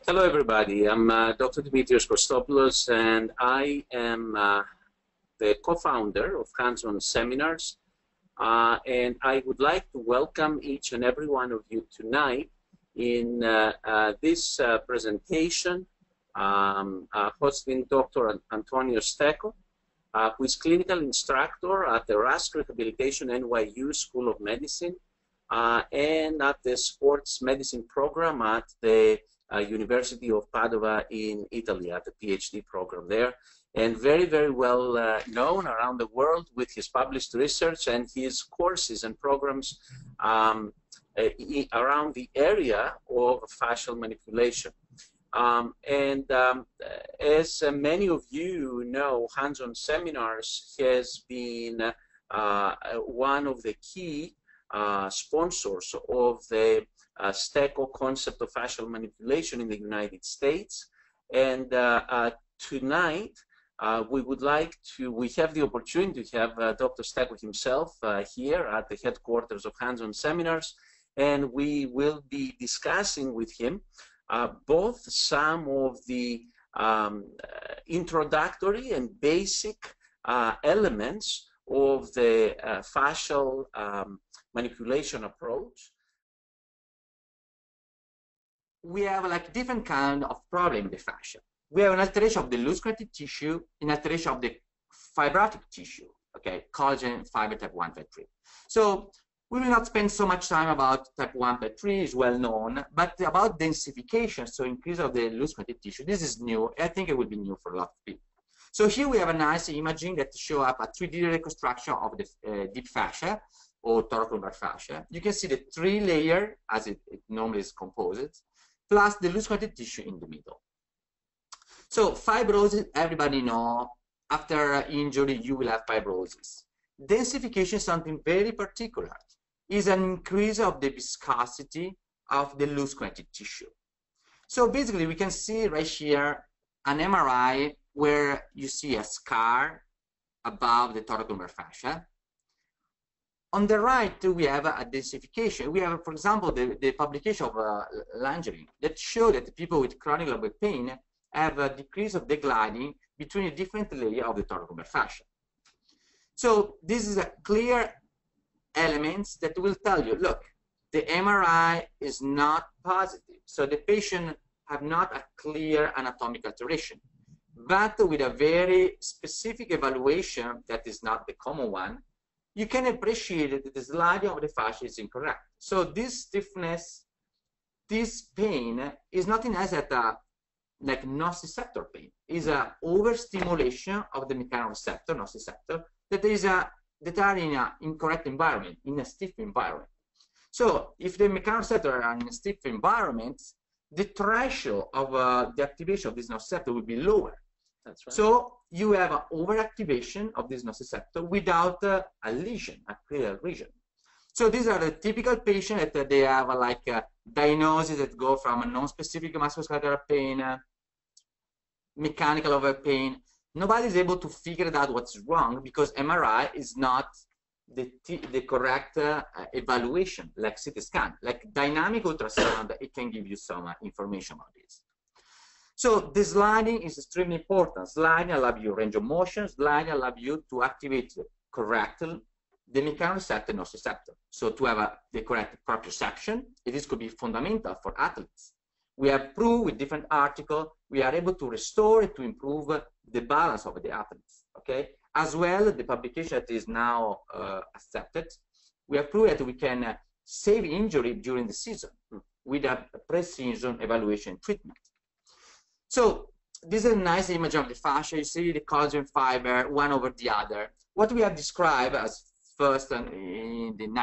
Hello, everybody. I'm Dr. Dimitrios Kostopoulos, and I am the co-founder of Hands-On Seminars. And I would like to welcome each and every one of you tonight in this presentation hosting Dr. Antonio Stecco, who is clinical instructor at the Rask Rehabilitation NYU School of Medicine and at the Sports Medicine program at the University of Padova in Italy, at the PhD program there, and very, very well known around the world with his published research and his courses and programs around the area of fascial manipulation. As many of you know, Hands-On Seminars has been one of the key sponsors of the Stecco concept of fascial manipulation in the United States. And tonight, we have the opportunity to have Dr. Stecco himself here at the headquarters of Hands-On Seminars, and we will be discussing with him both some of the introductory and basic elements of the fascial manipulation approach. We have like different kind of problem in the fascia. We have an alteration of the loose connective tissue, an alteration of the fibrotic tissue, okay, collagen fiber type 1, type 3. So we will not spend so much time about type 1, type 3 is well known, but about densification, so increase of the loose connective tissue, this is new. I think it will be new for a lot of people. So here we have a nice imaging that show up a 3D reconstruction of the deep fascia or thoracolumbar fascia. You can see the 3 layer as it normally is composed, plus the loose connective tissue in the middle. So fibrosis, everybody know, after injury you will have fibrosis. Densification is something very particular. It's an increase of the viscosity of the loose connective tissue. So basically we can see right here an MRI where you see a scar above the thoracolumbar fascia. On the right, we have a densification. We have, for example, the publication of Langerin that show that people with chronic low back pain have a decrease of degliding between the different layers of the thoracolumbar fascia. So this is a clear elements that will tell you, look, the MRI is not positive. So the patient have not a clear anatomic alteration, but with a very specific evaluation that is not the common one, you can appreciate that the sliding of the fascia is incorrect. So this stiffness, this pain is nothing else than like nociceptor pain. Is a overstimulation of the mechanoreceptor, nociceptor, that are in an incorrect environment, in a stiff environment. So if the mechanoreceptor are in a stiff environment, the threshold of the activation of this nociceptor will be lower. That's right. So you have an overactivation of this nociceptor without a lesion, a clear lesion. So these are the typical patients that they have like a diagnosis that go from a non-specific musculoskeletal pain, mechanical over pain. Nobody is able to figure out what's wrong because MRI is not the correct evaluation, like CT scan, like dynamic ultrasound. It can give you some information about this. So the sliding is extremely important. Sliding allows you range of motion. Sliding allows you to activate correctly the mechanoreceptor and nociceptor. So to have the correct proprioception, this could be fundamental for athletes. We have proved with different articles, we are able to restore and to improve the balance of the athletes, okay? As well, the publication that is now accepted, we have proved that we can save injury during the season with a pre-season evaluation treatment. So this is a nice image of the fascia. You see the collagen fiber, one over the other. What we have described as first in the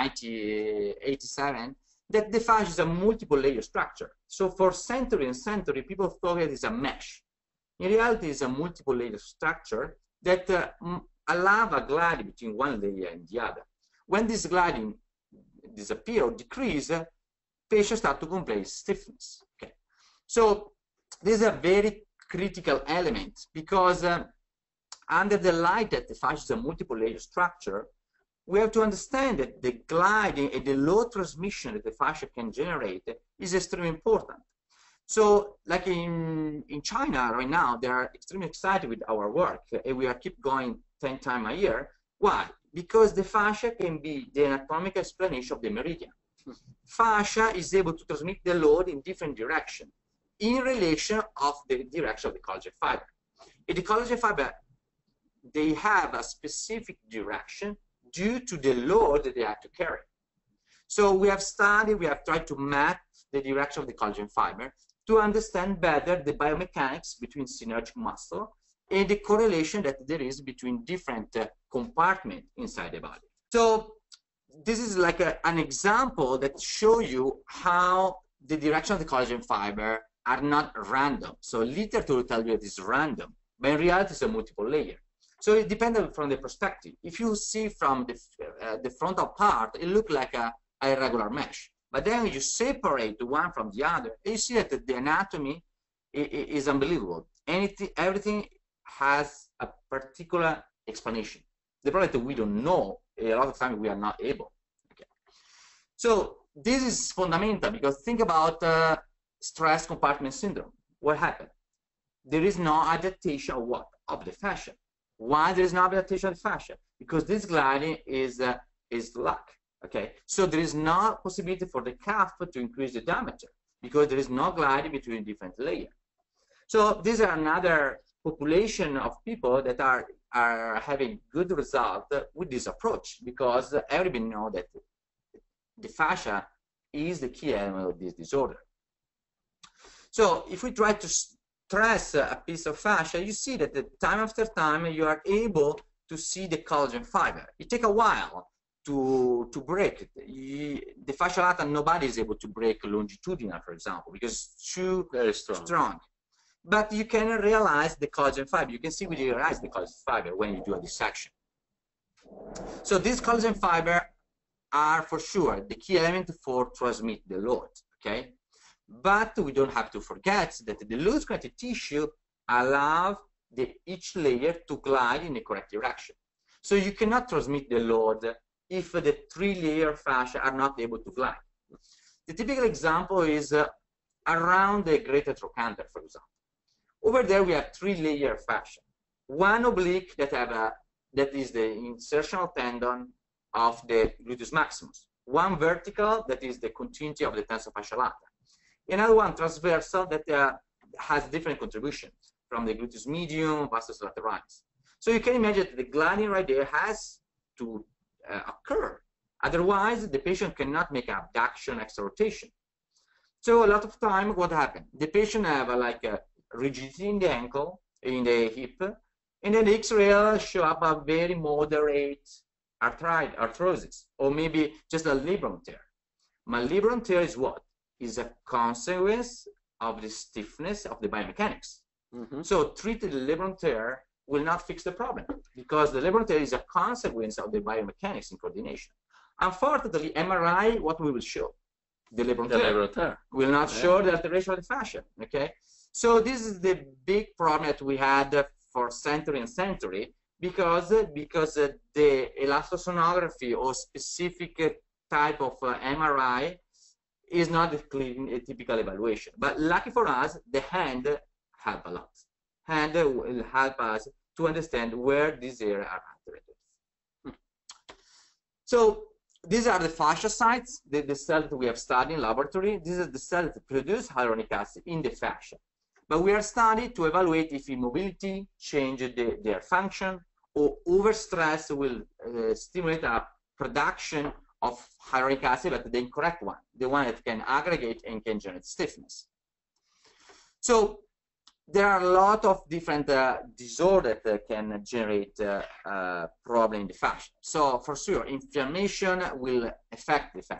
1987, that the fascia is a multiple layer structure. So for century and century, people thought it is a mesh. In reality, it's a multiple layer structure that allow a gliding between one layer and the other. When this gliding disappears or decreases, patients start to complain stiffness. Okay. So this is a very critical element because under the light that the fascia is a multiple layer structure, we have to understand that the gliding and the low transmission that the fascia can generate is extremely important. So, like in China right now, they are extremely excited with our work, and we are keep going 10 times a year. Why? Because the fascia can be the anatomical explanation of the meridian. Fascia is able to transmit the load in different directions in relation of the direction of the collagen fiber. In the collagen fiber, they have a specific direction due to the load that they have to carry. So we have studied, we have tried to map the direction of the collagen fiber to understand better the biomechanics between synergic muscle and the correlation that there is between different compartments inside the body. So this is like an example that shows you how the direction of the collagen fiber are not random. So literature will tell you it is random, but in reality it's a multiple layer. So it depends from the perspective. If you see from the frontal part, it looks like a irregular mesh. But then you separate one from the other, and you see that the anatomy is unbelievable. Everything has a particular explanation. The problem is that we don't know. A lot of times we are not able. Okay. So this is fundamental, because think about stress compartment syndrome. What happened? There is no adaptation of what? Of the fascia. Why there is no adaptation of the fascia? Because this gliding is lack. Okay, so there is no possibility for the cuff to increase the diameter because there is no gliding between different layers. So these are another population of people that are having good result with this approach, because everybody knows that the fascia is the key element of this disorder. So if we try to stress a piece of fascia, you see that time after time you are able to see the collagen fiber. It takes a while to break it. The fascia lata, nobody is able to break longitudinal, for example, because it's too very strong. But you can realize the collagen fiber. You can see with your eyes the collagen fiber when you do a dissection. So these collagen fiber are for sure the key element for transmit the load. Okay, but we don't have to forget that the loose connective tissue allows each layer to glide in the correct direction. So you cannot transmit the load if the 3-layer fascia are not able to glide. The typical example is around the greater trochanter, for example. Over there we have 3-layer fascia. One oblique that is the insertional tendon of the gluteus maximus. One vertical that is the continuity of the tensor fascia lata. Another one transversal that has different contributions from the gluteus medium, vastus lateralis. So you can imagine that the gliding right there has to occur. Otherwise, the patient cannot make abduction, extra rotation. So a lot of time, what happens? The patient have like a rigidity in the ankle, in the hip, and then the X-ray show up a very moderate arthrosis, or maybe just a labrum tear. My labrum tear is what? Is a consequence of the stiffness of the biomechanics. Mm-hmm. So treating the labrum tear will not fix the problem, because the labrum tear is a consequence of the biomechanics in coordination. Unfortunately, MRI, what we will show? The labrum tear will not show the alteration of the fascia. Okay, so this is the big problem that we had for century and century, because the elastosonography or specific type of MRI is not a typical evaluation. But lucky for us, the hand help a lot. Hand will help us to understand where these areas are altered. So these are the fascia sites, the cells that we have studied in laboratory. These are the cells that produce hyaluronic acid in the fascia. But we are studying to evaluate if immobility changes their function, or overstress will stimulate a production of hyaluronic acid, but the incorrect one, the one that can aggregate and can generate stiffness. So there are a lot of different disorders that can generate problem in the fascia. So for sure, inflammation will affect the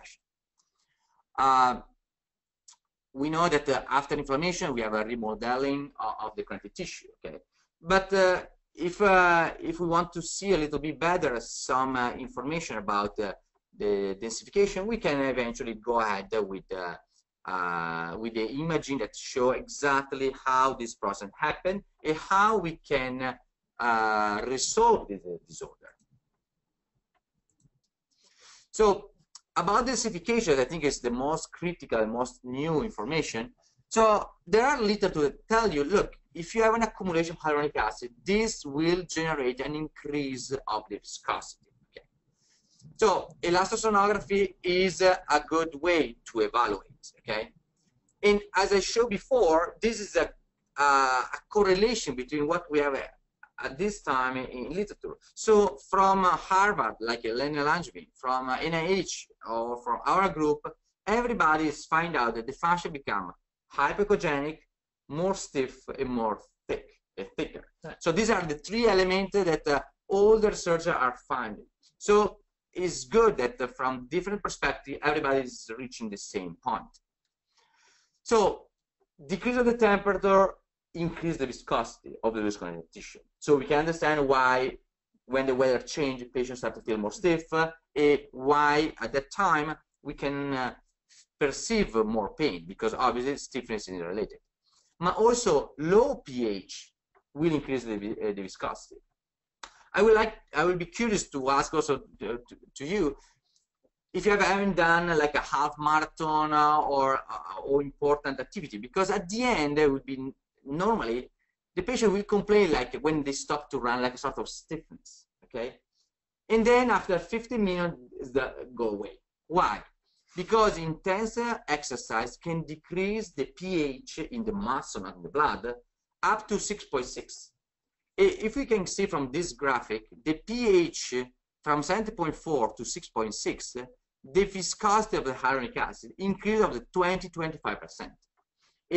fascia. We know that after inflammation, we have a remodeling of the connective tissue. Okay, but if we want to see a little bit better some information about the densification, we can eventually go ahead with the imaging that show exactly how this process happened and how we can resolve this disorder. So about densification, I think is the most critical, most new information. So there are literature that tell you, look, if you have an accumulation of hyaluronic acid, this will generate an increase of the viscosity. Okay. So elastosonography is a good way to evaluate. Okay. And as I showed before, this is a correlation between what we have at this time in literature. So from Harvard, like Lenny Langevin, from NIH, or from our group, everybody is find out that the fascia become hypoechogenic, more stiff, and more thicker. So these are the three elements that all the researchers are finding. So it's good that from different perspectives, everybody is reaching the same point. So decrease of the temperature increase the viscosity of the loose connective tissue. So we can understand why when the weather changes, patients start to feel more stiff, why at that time we can perceive more pain, because obviously stiffness is related. But also low pH will increase the viscosity. I will be curious to ask also to you, if you haven't done like a half marathon or important activity, because at the end there will be normally the patient will complain like when they stop to run, like a sort of stiffness, okay? And then after 15 minutes, that go away. Why? Because intense exercise can decrease the pH in the muscle and the blood up to 6.6. If we can see from this graphic, the pH from 70.4 to 6.6, the viscosity of the hyaluronic acid increase of the 20-25%. A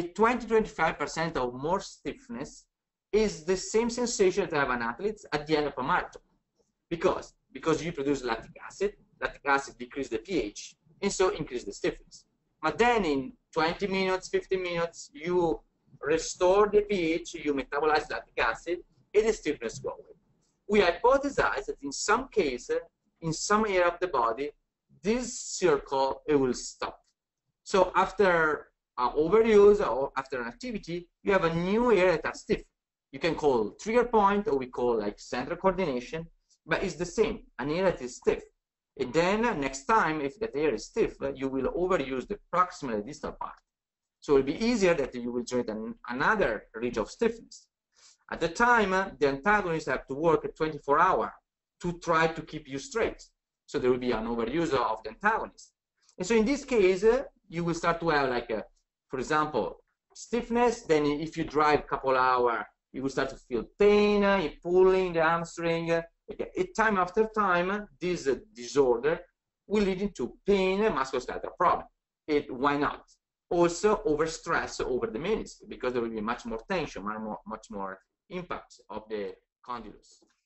20-25% of more stiffness is the same sensation that have an athlete at the end of a marathon. Because you produce lactic acid decrease the pH, and so increase the stiffness. But then in 20 minutes, 15 minutes, you restore the pH, you metabolize lactic acid, and the stiffness goes away. We hypothesize that in some cases, in some area of the body, this circle, it will stop. So after overuse or after an activity, you have a new area that are stiff. You can call trigger point, or we call like central coordination, but it's the same, an area that is stiff. And then next time, if that area is stiff, you will overuse the proximal distal part. So it will be easier that you will generate another region of stiffness. At the time, the antagonists have to work at 24 hours to try to keep you straight. So there will be an overuse of the antagonist. And so in this case, you will start to have like, for example, stiffness. Then if you drive a couple hours, you will start to feel pain, pulling the hamstring. Okay. Time after time, this disorder will lead into pain and musculoskeletal problem. Why not? Also overstress over the meniscus, because there will be much more tension, much more impact of the condylus.